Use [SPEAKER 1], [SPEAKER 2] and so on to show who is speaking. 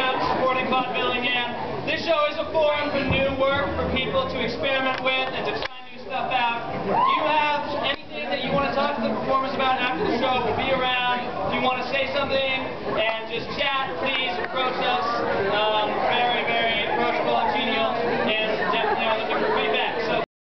[SPEAKER 1] out supporting Vaudevillian. This show is a forum for new work for people to experiment with and to try new stuff out. Do you have anything that you want to talk to the performers about after the show? We'll be around. If you want to say something and just chat, please approach us.